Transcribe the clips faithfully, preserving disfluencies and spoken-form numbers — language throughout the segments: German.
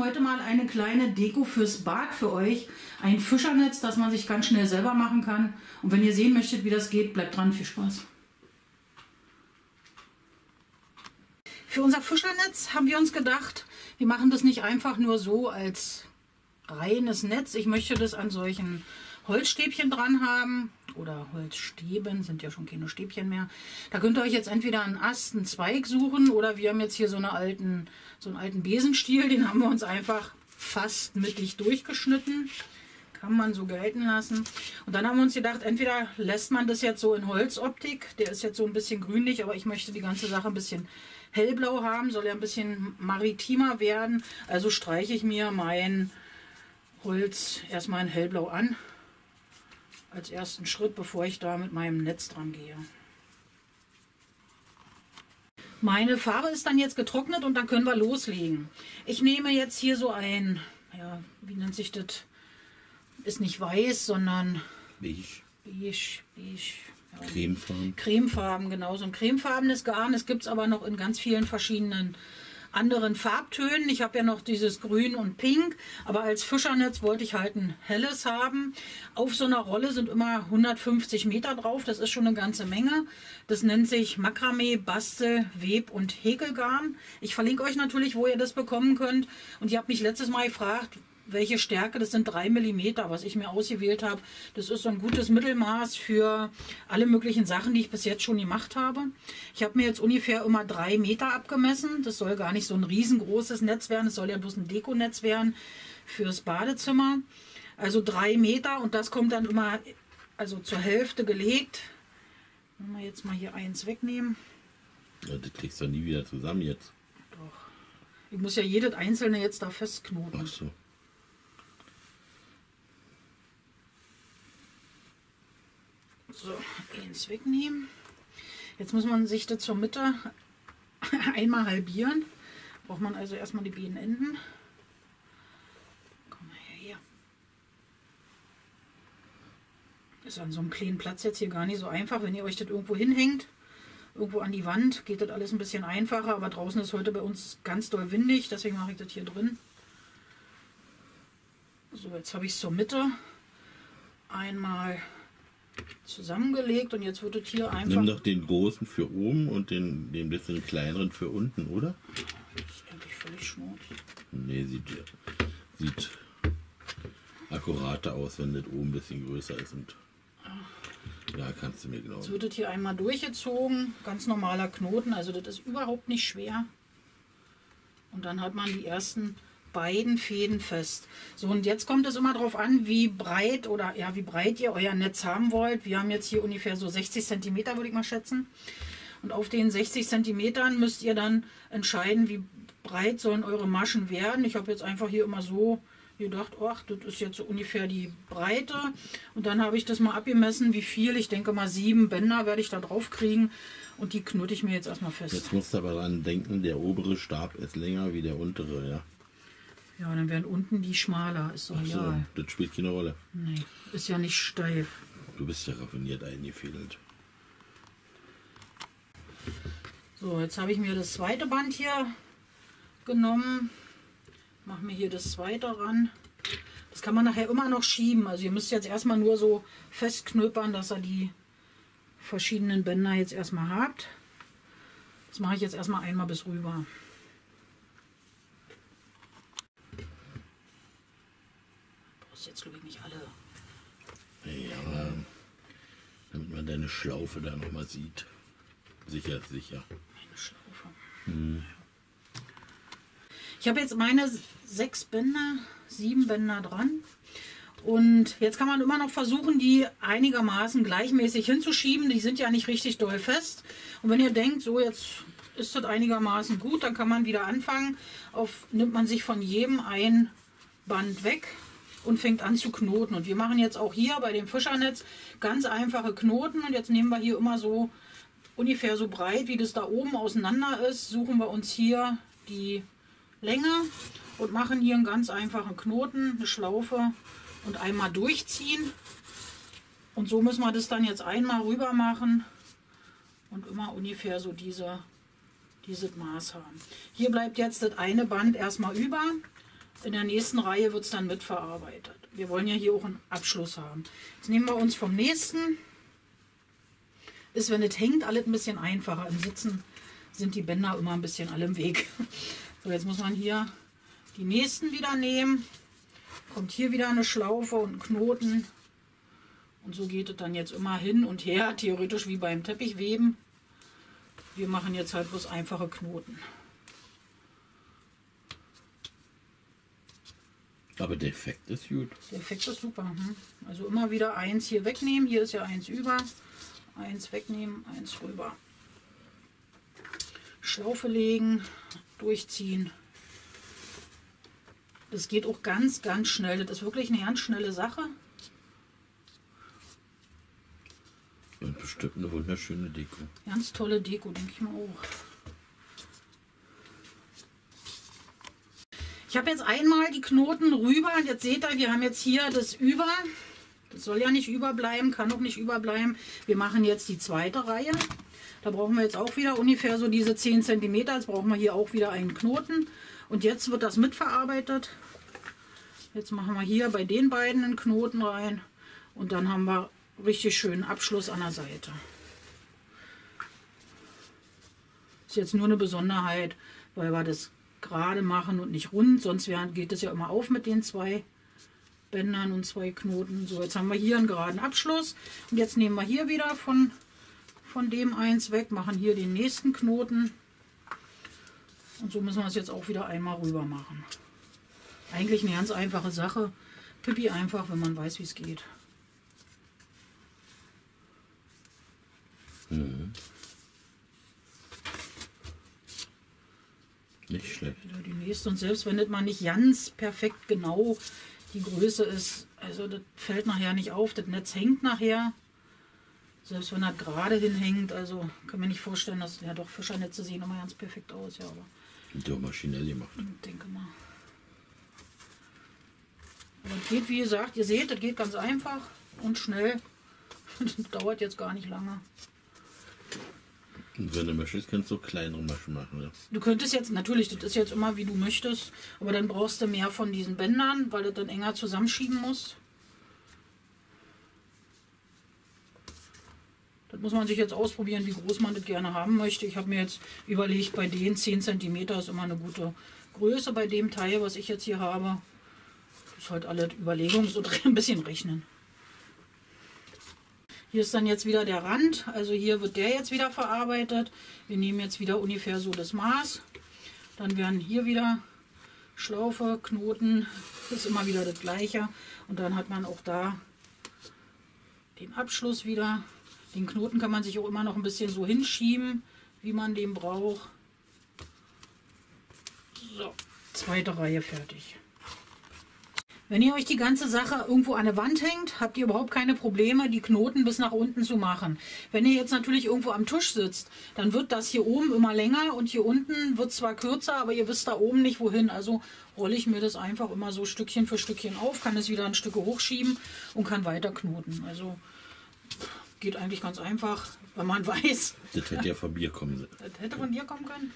heute mal eine kleine Deko fürs Bad für euch. Ein Fischernetz, das man sich ganz schnell selber machen kann. Und wenn ihr sehen möchtet, wie das geht, bleibt dran. Viel Spaß. Für unser Fischernetz haben wir uns gedacht, wir machen das nicht einfach nur so als reines Netz. Ich möchte das an solchen Holzstäbchen dran haben. Oder Holzstäben, sind ja schon keine Stäbchen mehr. Da könnt ihr euch jetzt entweder einen Ast, einen Zweig suchen, oder wir haben jetzt hier so, eine alten, so einen alten Besenstiel, den haben wir uns einfach fast mittig durchgeschnitten. Kann man so gelten lassen. Und dann haben wir uns gedacht, entweder lässt man das jetzt so in Holzoptik, der ist jetzt so ein bisschen grünlich, aber ich möchte die ganze Sache ein bisschen hellblau haben, soll ja ein bisschen maritimer werden. Also streiche ich mir mein Holz erstmal in hellblau an. Als ersten Schritt, bevor ich da mit meinem Netz dran gehe. Meine Farbe ist dann jetzt getrocknet und dann können wir loslegen. Ich nehme jetzt hier so ein, ja, wie nennt sich das? Ist nicht weiß, sondern beige. Beige, beige. Ja, Cremefarben. Cremefarben, genau. So ein cremefarbenes Garn. Es gibt es aber noch in ganz vielen verschiedenen anderen Farbtönen. Ich habe ja noch dieses Grün und Pink, aber als Fischernetz wollte ich halt ein helles haben. Auf so einer Rolle sind immer hundertfünfzig Meter drauf, das ist schon eine ganze Menge. Das nennt sich Makramee, Bastel, Web- und Häkelgarn. Ich verlinke euch natürlich, wo ihr das bekommen könnt. Und ihr habt mich letztes Mal gefragt, welche Stärke, das sind drei Millimeter, was ich mir ausgewählt habe. Das ist so ein gutes Mittelmaß für alle möglichen Sachen, die ich bis jetzt schon gemacht habe. Ich habe mir jetzt ungefähr immer drei Meter abgemessen. Das soll gar nicht so ein riesengroßes Netz werden, es soll ja bloß ein Dekonetz werden fürs Badezimmer. Also drei Meter und das kommt dann immer also zur Hälfte gelegt. Wenn wir jetzt mal hier eins wegnehmen. Ja, das kriegst du nie wieder zusammen jetzt. Doch. Ich muss ja jedes einzelne jetzt da festknoten. Ach so. So, eins wegnehmen. Jetzt muss man sich das zur Mitte einmal halbieren. Braucht man also erstmal die beiden Enden. Komm mal her. Ist an so einem kleinen Platz jetzt hier gar nicht so einfach, wenn ihr euch das irgendwo hinhängt. Irgendwo an die Wand geht das alles ein bisschen einfacher, aber draußen ist heute bei uns ganz doll windig, deswegen mache ich das hier drin. So, jetzt habe ich es zur Mitte einmal zusammengelegt und jetzt wird es hier einfach... Nimm doch den großen für oben und den, den bisschen kleineren für unten, oder? Das ist eigentlich völlig schmutz. Nee, sieht, sieht akkurater aus, wenn das oben ein bisschen größer ist. Und ja, kannst du mir genau... Jetzt wird es hier einmal durchgezogen, ganz normaler Knoten, also das ist überhaupt nicht schwer. Und dann hat man die ersten beiden Fäden fest. So, und jetzt kommt es immer darauf an, wie breit oder ja, wie breit ihr euer Netz haben wollt. Wir haben jetzt hier ungefähr so sechzig Zentimeter, würde ich mal schätzen. Und auf den sechzig Zentimetern müsst ihr dann entscheiden, wie breit sollen eure Maschen werden. Ich habe jetzt einfach hier immer so gedacht, ach, das ist jetzt so ungefähr die Breite. Und dann habe ich das mal abgemessen, wie viel. Ich denke mal sieben Bänder werde ich da drauf kriegen. Und die knote ich mir jetzt erstmal fest. Jetzt musst du aber daran denken, der obere Stab ist länger wie der untere, ja. Ja, dann werden unten die schmaler. Ist doch Ach so, egal. das spielt keine Rolle. Nee, ist ja nicht steif. Du bist ja raffiniert eingefädelt. So, jetzt habe ich mir das zweite Band hier genommen. Mache mir hier das zweite ran. Das kann man nachher immer noch schieben. Also ihr müsst jetzt erstmal nur so festknöpern, dass ihr die verschiedenen Bänder jetzt erstmal habt. Das mache ich jetzt erstmal einmal bis rüber. Jetzt glaube ich nicht alle. Ja, damit man deine Schlaufe da nochmal sieht. Sicher, sicher. Meine Schlaufe. Hm. Ich habe jetzt meine sechs Bänder, sieben Bänder dran. Und jetzt kann man immer noch versuchen, die einigermaßen gleichmäßig hinzuschieben. Die sind ja nicht richtig doll fest. Und wenn ihr denkt, so jetzt ist das einigermaßen gut, dann kann man wieder anfangen. Auf, nimmt man sich von jedem ein Band weg und fängt an zu knoten. Und wir machen jetzt auch hier bei dem Fischernetz ganz einfache Knoten. Und jetzt nehmen wir hier immer so ungefähr so breit, wie das da oben auseinander ist, suchen wir uns hier die Länge und machen hier einen ganz einfachen Knoten, eine Schlaufe und einmal durchziehen. Und so müssen wir das dann jetzt einmal rüber machen und immer ungefähr so diese, dieses Maß haben. Hier bleibt jetzt das eine Band erstmal über. In der nächsten Reihe wird es dann mitverarbeitet. Wir wollen ja hier auch einen Abschluss haben. Jetzt nehmen wir uns vom nächsten. Ist, wenn es hängt, alles ein bisschen einfacher. Im Sitzen sind die Bänder immer ein bisschen alle im Weg. So, jetzt muss man hier die nächsten wieder nehmen. Kommt hier wieder eine Schlaufe und ein Knoten. Und so geht es dann jetzt immer hin und her, theoretisch wie beim Teppichweben. Wir machen jetzt halt bloß einfache Knoten. Aber der Effekt ist gut. Der Effekt ist super. Hm? Also immer wieder eins hier wegnehmen. Hier ist ja eins über. Eins wegnehmen, eins rüber. Schlaufe legen, durchziehen. Das geht auch ganz, ganz schnell. Das ist wirklich eine ganz schnelle Sache. Und bestimmt eine wunderschöne Deko. Ganz tolle Deko, denke ich mal auch. Ich habe jetzt einmal die Knoten rüber und jetzt seht ihr, wir haben jetzt hier das über. Das soll ja nicht überbleiben, kann auch nicht überbleiben. Wir machen jetzt die zweite Reihe. Da brauchen wir jetzt auch wieder ungefähr so diese zehn Zentimeter. Jetzt brauchen wir hier auch wieder einen Knoten. Und jetzt wird das mitverarbeitet. Jetzt machen wir hier bei den beiden einen Knoten rein. Und dann haben wir richtig schönen Abschluss an der Seite. Ist jetzt nur eine Besonderheit, weil wir das gerade machen und nicht rund. Sonst geht es ja immer auf mit den zwei Bändern und zwei Knoten. So, jetzt haben wir hier einen geraden Abschluss. Und jetzt nehmen wir hier wieder von, von dem eins weg, machen hier den nächsten Knoten. Und so müssen wir es jetzt auch wieder einmal rüber machen. Eigentlich eine ganz einfache Sache. Pipi einfach, wenn man weiß, wie es geht. Mhm. Nicht schlecht. Wieder die nächste. Und selbst wenn das mal nicht ganz perfekt genau die Größe ist, also das fällt nachher nicht auf, das Netz hängt nachher. Selbst wenn das gerade hinhängt, also kann mir nicht vorstellen, dass, ja doch, Fischernetze sehen immer ganz perfekt aus, ja, aber Und ja maschinell gemacht. ich denke mal. Aber das geht, wie gesagt, ihr seht, das geht ganz einfach und schnell. Das dauert jetzt gar nicht lange. Und wenn du möchtest, kannst du kleinere Maschen machen. Ja? Du könntest jetzt, natürlich, das ist jetzt immer wie du möchtest, aber dann brauchst du mehr von diesen Bändern, weil du dann enger zusammenschieben musst. Das muss man sich jetzt ausprobieren, wie groß man das gerne haben möchte. Ich habe mir jetzt überlegt, bei den zehn Zentimeter ist immer eine gute Größe bei dem Teil, was ich jetzt hier habe. Das ist halt alle Überlegungen, so ein bisschen rechnen. Hier ist dann jetzt wieder der Rand, also hier wird der jetzt wieder verarbeitet. Wir nehmen jetzt wieder ungefähr so das Maß. Dann werden hier wieder Schlaufe, Knoten, das ist immer wieder das gleiche. Und dann hat man auch da den Abschluss wieder. Den Knoten kann man sich auch immer noch ein bisschen so hinschieben, wie man den braucht. So, zweite Reihe fertig. Wenn ihr euch die ganze Sache irgendwo an der Wand hängt, habt ihr überhaupt keine Probleme, die Knoten bis nach unten zu machen. Wenn ihr jetzt natürlich irgendwo am Tisch sitzt, dann wird das hier oben immer länger und hier unten wird zwar kürzer, aber ihr wisst da oben nicht wohin. Also rolle ich mir das einfach immer so Stückchen für Stückchen auf, kann es wieder ein Stück hochschieben und kann weiter knoten. Also geht eigentlich ganz einfach, wenn man weiß. Das hätte ja von mir kommen sollen. Das hätte von dir kommen können.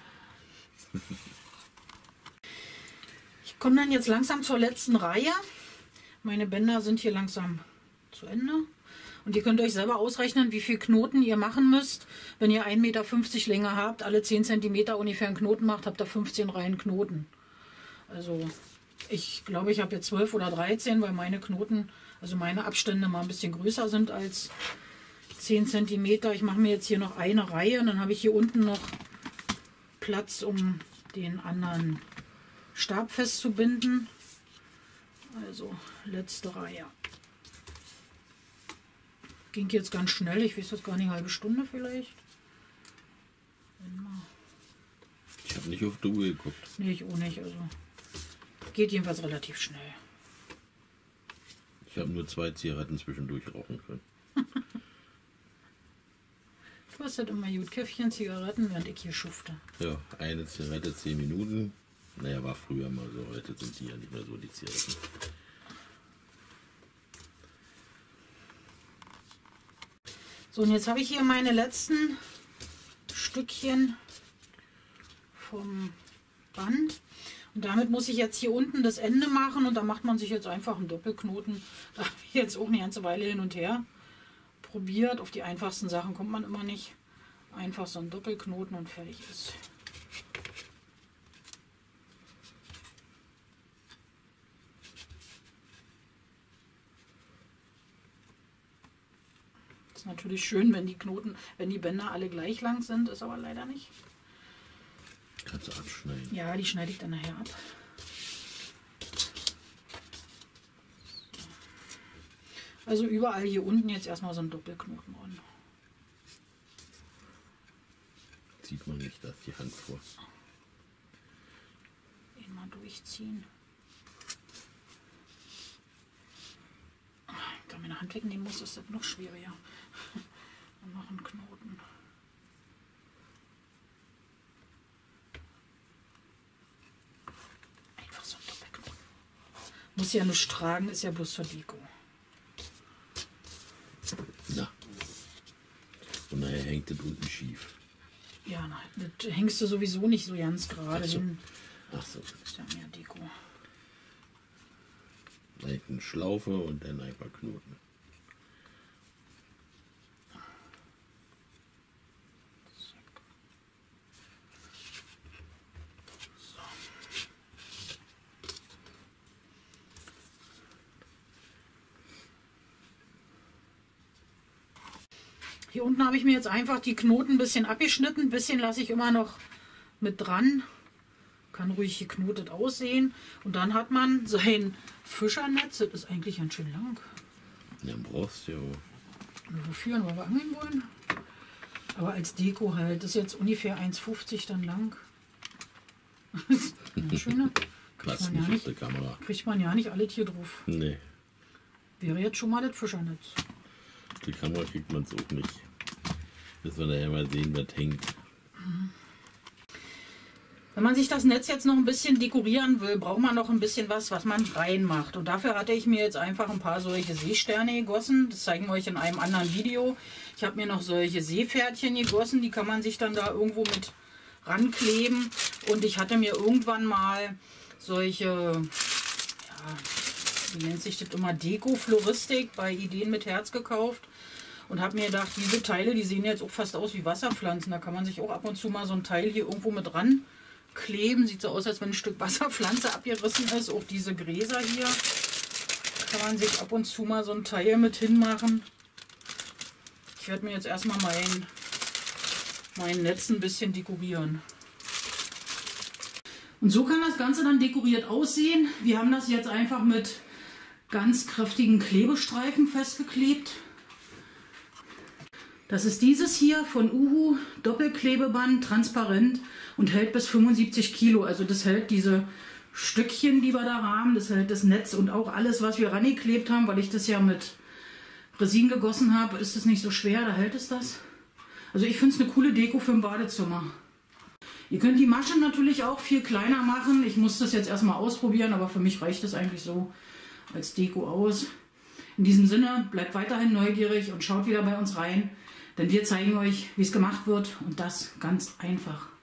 Ich komme dann jetzt langsam zur letzten Reihe. Meine Bänder sind hier langsam zu Ende. Und ihr könnt euch selber ausrechnen, wie viel Knoten ihr machen müsst. Wenn ihr ein Meter fünfzig Länge habt, alle zehn Zentimeter ungefähr einen Knoten macht, habt ihr fünfzehn Reihen Knoten. Also ich glaube, ich habe jetzt zwölf oder dreizehn, weil meine Knoten, also meine Abstände mal ein bisschen größer sind als zehn Zentimeter. Ich mache mir jetzt hier noch eine Reihe und dann habe ich hier unten noch Platz, um den anderen Stab festzubinden. Also letzte Reihe. Ging jetzt ganz schnell, ich weiß jetzt gar nicht, eine halbe Stunde vielleicht. Ich habe nicht auf die Uhr geguckt. Nee, ich auch nicht. Also geht jedenfalls relativ schnell. Ich habe nur zwei Zigaretten zwischendurch rauchen können. Du hast halt immer gut Käffchen, Zigaretten, während ich hier schufte. Ja, eine Zigarette, zehn Minuten. Naja, war früher mal so, heute sind die ja nicht mehr so, die Zigaretten. So, und jetzt habe ich hier meine letzten Stückchen vom Band. Und damit muss ich jetzt hier unten das Ende machen und da macht man sich jetzt einfach einen Doppelknoten. Da habe ich jetzt auch eine ganze Weile hin und her probiert. Auf die einfachsten Sachen kommt man immer nicht. Einfach so ein Doppelknoten und fertig ist. Ist natürlich schön, wenn die Knoten, wenn die Bänder alle gleich lang sind, ist aber leider nicht. Kannst du abschneiden? Ja, die schneide ich dann nachher ab. Also überall hier unten jetzt erstmal so ein Doppelknoten ran. Sieht man nicht, da ist die Hand vor. Den mal durchziehen. Da ich meine Hand wegnehmen muss, ist das noch schwieriger. Und noch einen Knoten. Einfach so ein Doppelknoten. Muss ja nicht tragen, ist ja bloß für Deko. Na. Und nachher hängt das unten schief. Ja, nein, das hängst du sowieso nicht so ganz gerade Ach so. hin. Ach so. Das ist ja mehr Deko. Eine Schlaufe und dann ein paar Knoten. Hier unten habe ich mir jetzt einfach die Knoten ein bisschen abgeschnitten. Ein bisschen lasse ich immer noch mit dran. Kann ruhig geknotet aussehen. Und dann hat man sein Fischernetz. Das ist eigentlich ganz schön lang. Ja, brauchst du ja. Wofür? Weil wir angeln wollen? Aber als Deko halt. Das ist jetzt ungefähr eins fünfzig dann lang. Eine schöne. Kriegt Passt man, ja nicht auf nicht, der Kamera. kriegt man ja nicht alles hier drauf. Nee, Wäre jetzt schon mal das Fischernetz. auf die Kamera kriegt man es auch nicht. Müssen wir nachher mal sehen, was hängt. Wenn man sich das Netz jetzt noch ein bisschen dekorieren will, braucht man noch ein bisschen was, was man reinmacht. Und dafür hatte ich mir jetzt einfach ein paar solche Seesterne gegossen. Das zeigen wir euch in einem anderen Video. Ich habe mir noch solche Seepferdchen gegossen. Die kann man sich dann da irgendwo mit rankleben. Und ich hatte mir irgendwann mal solche, ja, wie nennt sich das immer, Deko-Floristik bei Ideen mit Herz gekauft. Und habe mir gedacht, diese Teile, die sehen jetzt auch fast aus wie Wasserpflanzen. Da kann man sich auch ab und zu mal so ein Teil hier irgendwo mit ran kleben. Sieht so aus, als wenn ein Stück Wasserpflanze abgerissen ist. Auch diese Gräser hier kann man sich ab und zu mal so ein Teil mit hinmachen. Ich werde mir jetzt erstmal mein, mein Netz ein bisschen dekorieren. Und so kann das Ganze dann dekoriert aussehen. Wir haben das jetzt einfach mit ganz kräftigen Klebestreifen festgeklebt. Das ist dieses hier von Uhu, Doppelklebeband, transparent und hält bis fünfundsiebzig Kilo. Also das hält diese Stückchen, die wir da haben, das hält das Netz und auch alles, was wir rangeklebt haben, weil ich das ja mit Resin gegossen habe, ist es nicht so schwer, da hält es das. Also ich finde es eine coole Deko für ein Badezimmer. Ihr könnt die Masche natürlich auch viel kleiner machen. Ich muss das jetzt erstmal ausprobieren, aber für mich reicht es eigentlich so als Deko aus. In diesem Sinne, bleibt weiterhin neugierig und schaut wieder bei uns rein. Denn wir zeigen euch, wie es gemacht wird und das ganz einfach.